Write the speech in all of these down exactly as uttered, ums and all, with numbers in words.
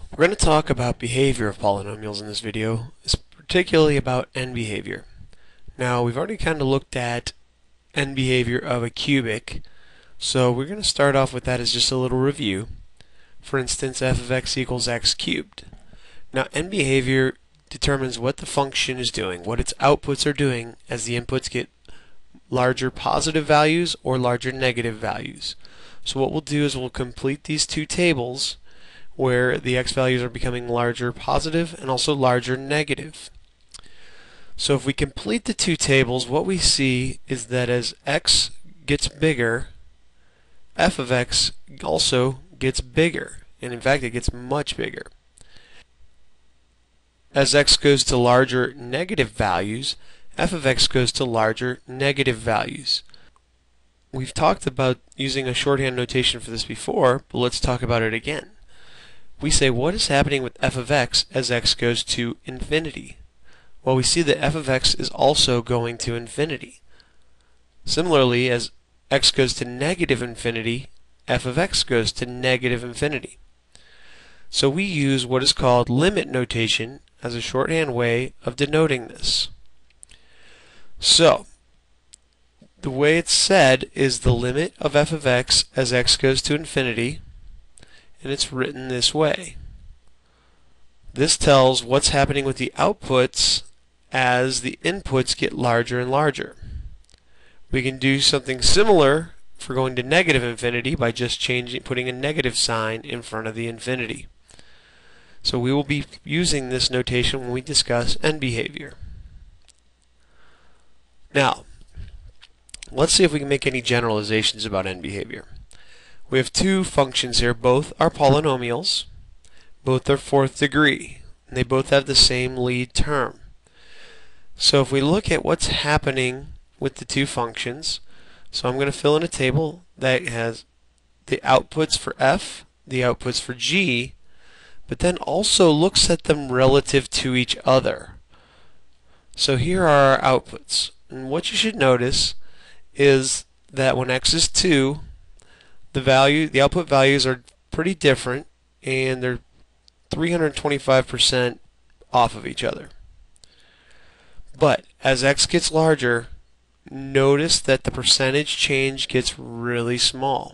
We're going to talk about behavior of polynomials in this video, particularly about end behavior. Now, we've already kind of looked at end behavior of a cubic, so we're going to start off with that as just a little review. For instance, f of x equals x cubed. Now, end behavior determines what the function is doing, what its outputs are doing as the inputs get larger positive values or larger negative values. So what we'll do is we'll complete these two tables where the x values are becoming larger positive and also larger negative. So if we complete the two tables, what we see is that as x gets bigger, f of x also gets bigger, and in fact it gets much bigger. As x goes to larger negative values, f of x goes to larger negative values. We've talked about using a shorthand notation for this before, but let's talk about it again. We say, what is happening with f of x as x goes to infinity? Well, we see that f of x is also going to infinity. Similarly, as x goes to negative infinity, f of x goes to negative infinity. So we use what is called limit notation as a shorthand way of denoting this. So, the way it's said is the limit of f of x as x goes to infinity, and it's written this way. This tells what's happening with the outputs as the inputs get larger and larger. We can do something similar for going to negative infinity by just changing, putting a negative sign in front of the infinity. So we will be using this notation when we discuss end behavior. Now, let's see if we can make any generalizations about end behavior. We have two functions here. Both are polynomials. Both are fourth degree. And they both have the same lead term. So if we look at what's happening with the two functions, so I'm going to fill in a table that has the outputs for f, the outputs for g, but then also looks at them relative to each other. So here are our outputs. And what you should notice is that when x is two, the value, the output values are pretty different, and they're three hundred twenty-five percent off of each other. But as x gets larger, notice that the percentage change gets really small.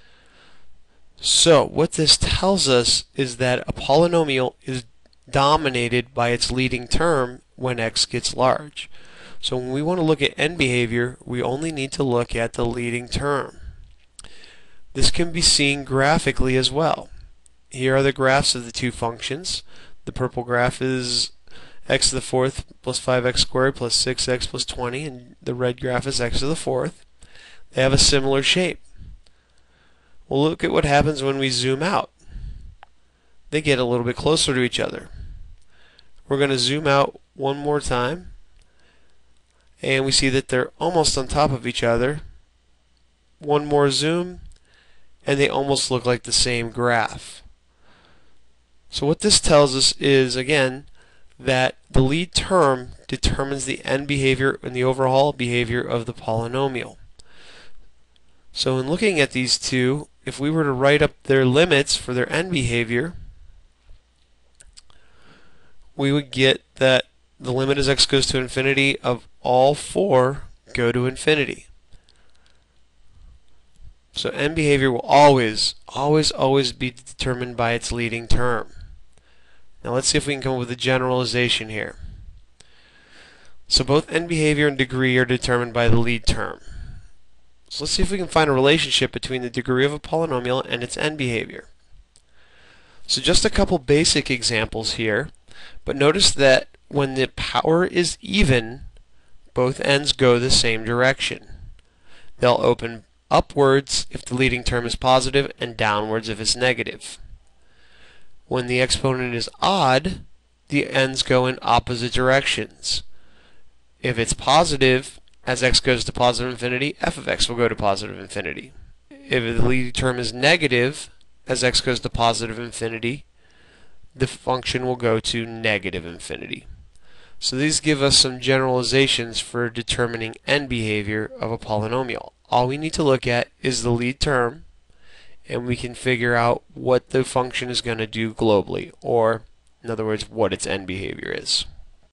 So what this tells us is that a polynomial is dominated by its leading term when x gets large. So when we want to look at end behavior, we only need to look at the leading term. This can be seen graphically as well. Here are the graphs of the two functions. The purple graph is x to the fourth plus five x squared plus six x plus twenty, and the red graph is x to the fourth. They have a similar shape. Well, look at what happens when we zoom out. They get a little bit closer to each other. We're going to zoom out one more time, and we see that they're almost on top of each other. One more zoom, and they almost look like the same graph. So what this tells us is, again, that the lead term determines the end behavior and the overall behavior of the polynomial. So in looking at these two, if we were to write up their limits for their end behavior, we would get that the limit as x goes to infinity of all four go to infinity. So end behavior will always, always, always be determined by its leading term. Now let's see if we can come up with a generalization here. So both end behavior and degree are determined by the lead term. So let's see if we can find a relationship between the degree of a polynomial and its end behavior. So just a couple basic examples here, but notice that when the power is even, both ends go the same direction. They'll open upwards if the leading term is positive and downwards if it's negative. When the exponent is odd, the ends go in opposite directions. If it's positive, as x goes to positive infinity, f of x will go to positive infinity. If the leading term is negative, as x goes to positive infinity, the function will go to negative infinity. So these give us some generalizations for determining end behavior of a polynomial. All we need to look at is the lead term and we can figure out what the function is going to do globally, or in other words, what its end behavior is.